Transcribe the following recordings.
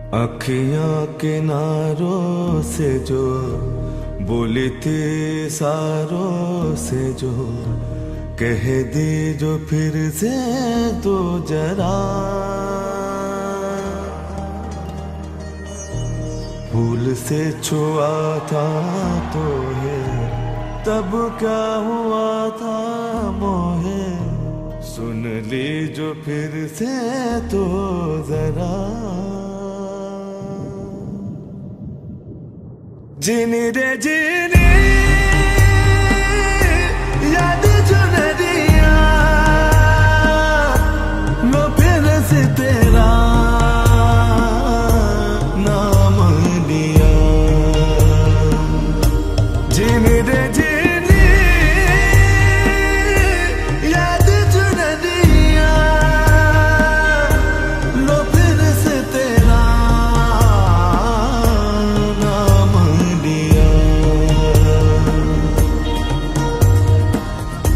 अखियां किनारों से जो बोली थी सारों से जो कह दी जो फिर से तो जरा भूल से छुआ था तो है तब क्या हुआ था मोहे सुन ली जो फिर से तो जरा जीनी रे जीनी याद चुन दिया लो फिर से तेरा नाम लिया जीनी रे जीनी याद चुन दिया लो फिर से तेरा नाम लिया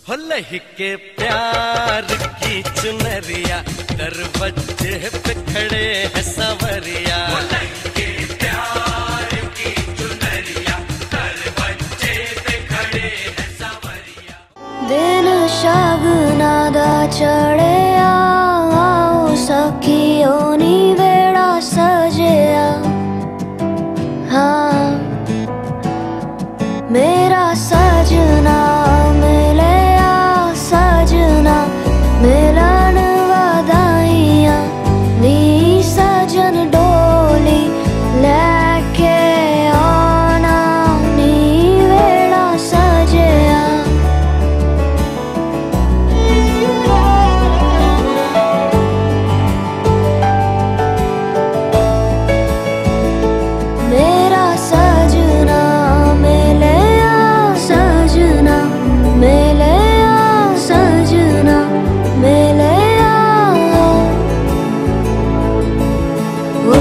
हो लहके प्यार की चुनरिया दरवाजे पे खड़े हैं सवरिया। लहके प्यार की चुनरिया दरवाजे पे खड़े हैं सवरिया। दिन शगना दा चढ़िया आओ सखियो नी वेड़ा सजिया। हाँ मेरा सजना मिलिया सजना मिलन वधाइयां नी सजन डोली लेके आना नी वेड़ा सजिया। मेरा सजना मिलिया सजना मिलिया सजना मिलिया। ओ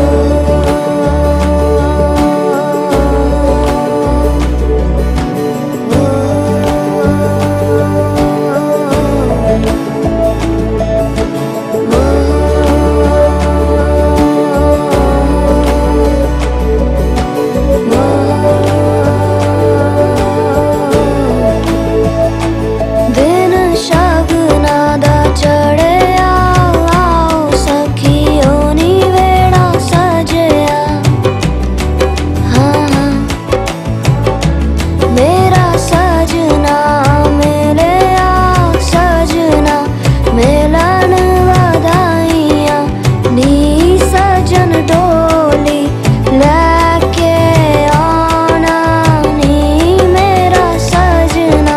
दिन शगना दा चढ़िया आओ सखियो नी वेड़ा सजिया। हाँ मेरा सजना मिलिया सजना मिलन वधाइयां नी सजन डोली लेके आना नी मेरा सजना।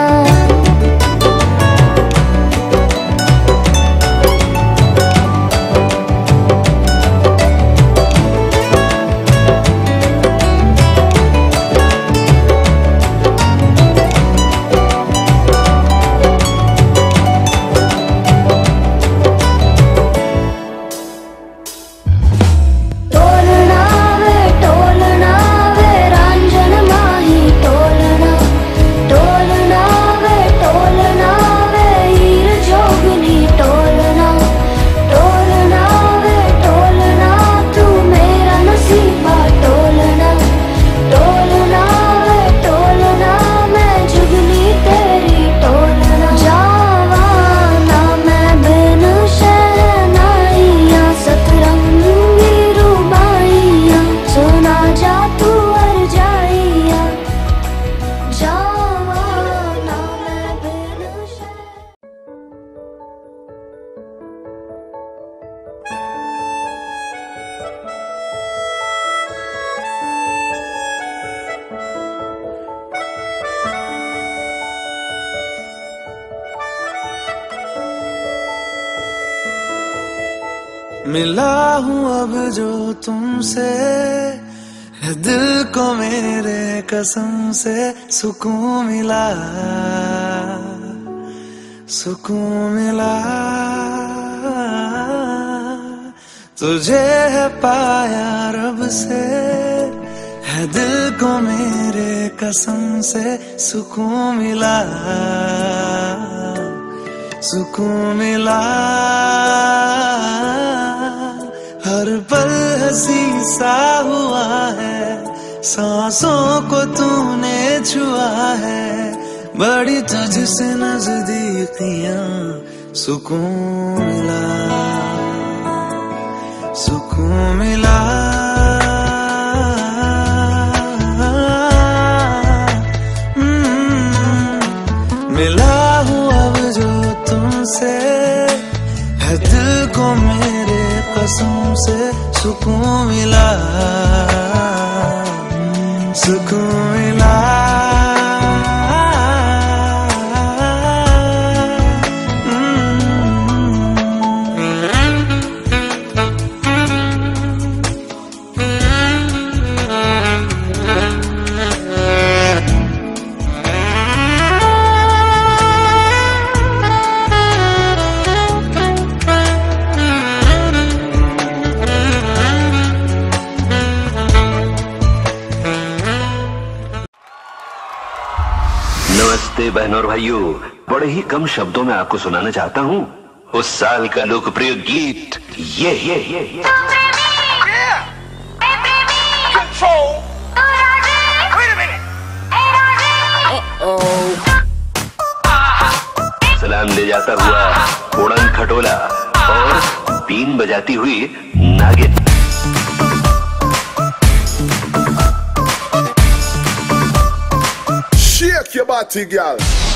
टोलना वे रांझन माही टोलना वे हीर जोगनी टोलना वे टोलना तू मेरा नसीबा टोलना वे टोलना मैं जुगनी तेरी टोलना। जावा ना मैं बिन शहनाइयां सतरंगी रुबाइयां सुना जा तू अर जाइया। जावा ना मैं बिन मिला हूँ अब जो तुमसे है दिल को मेरे कसम से सुकून मिला तुझे है पाया रब से है दिल को मेरे कसम से सुकून मिला हर पल हंसी सा हुआ है सांसों को तूने छुआ है बड़ी तुझसे नजदीकियां सुकून मिला मिला हूँ अब जो तुमसे है दिल को मेरे कसम से सुकून मिला आइए बहनों और भाइयों, बड़े ही कम शब्दों में आपको सुनाना चाहता हूँ उस साल का लोकप्रिय गीत ये। सलाम ले जाता हुआ उड़न खटोला और बीन बजाती हुई नागिन। Shake your body, girl.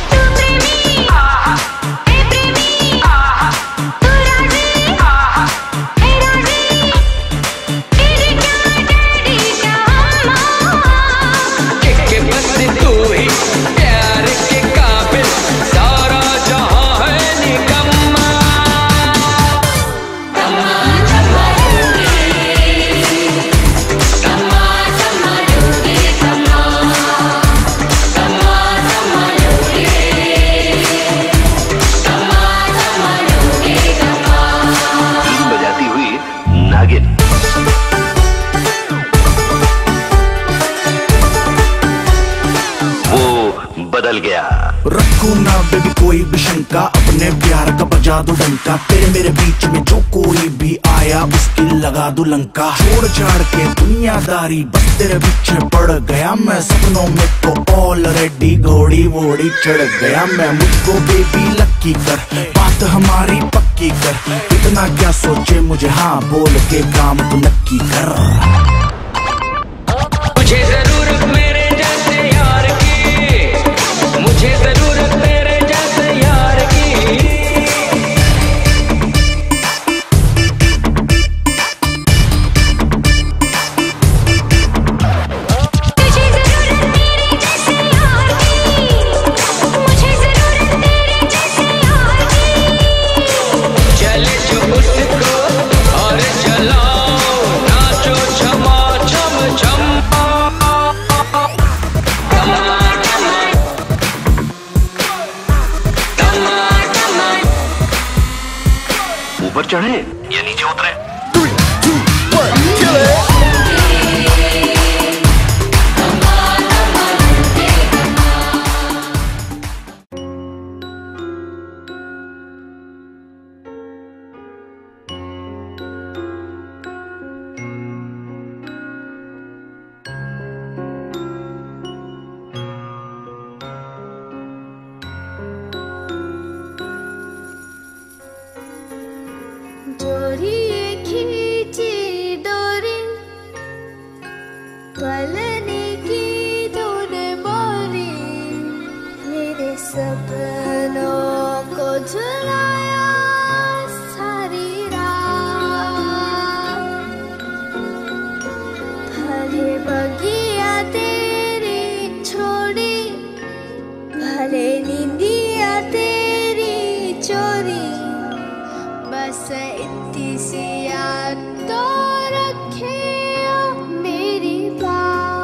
बदल गया। रखो ना बेबी कोई भी शंका, अपने प्यार का बजा दो डंका। तेरे मेरे बीच में जो कोई भी आया उसकी लगा दो लंका। छोड़ छाड़ के दुनियादारी बस तेरे पीछे पड़ गया मैं। सपनों में तो ऑलरेडी घोड़ी वोड़ी चढ़ गया मैं। मुझको बेबी लक्की कर, बात हमारी पक्की कर। इतना क्या सोचे मुझे हाँ बोल के काम तो नक्की कर। मुझे जरूरत मेरे जैसे यार की, मुझे जरूरत मेरे जैसे यार की। मुझे जरूरत मेरे जैसे यार की, मुझे जरूरत मेरे जैसे यार की। चले जो उसको और चलाओ नाचो छमा छम छम। ऊपर चढ़े या नीचे उतरे। 3, 2, 1, kill it. डोरी खींची डोरी, पलने की धुन बोली। मेरे सपनों को झुलाया सारी रात। भले बगिया तेरी छोड़ी, भले नींदिया तेरी चोरी। बस इतनी सी याद तो रखे मेरी बात।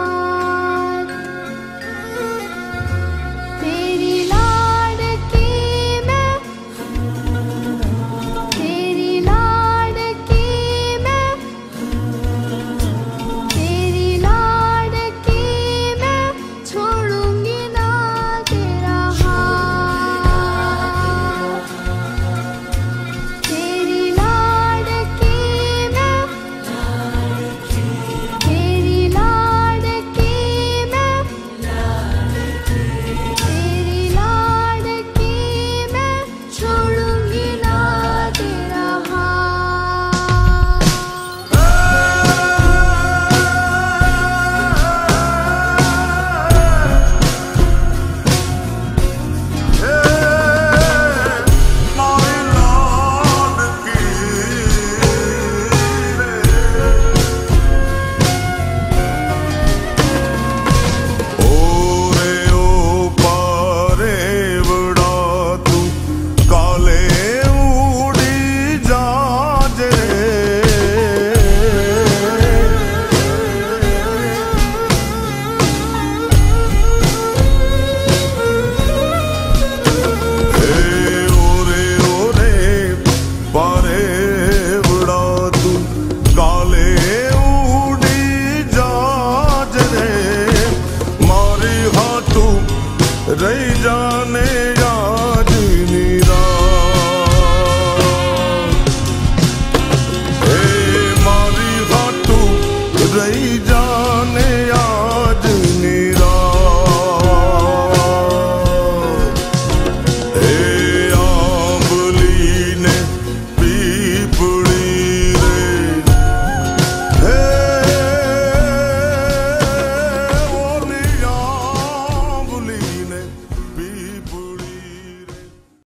गई जाने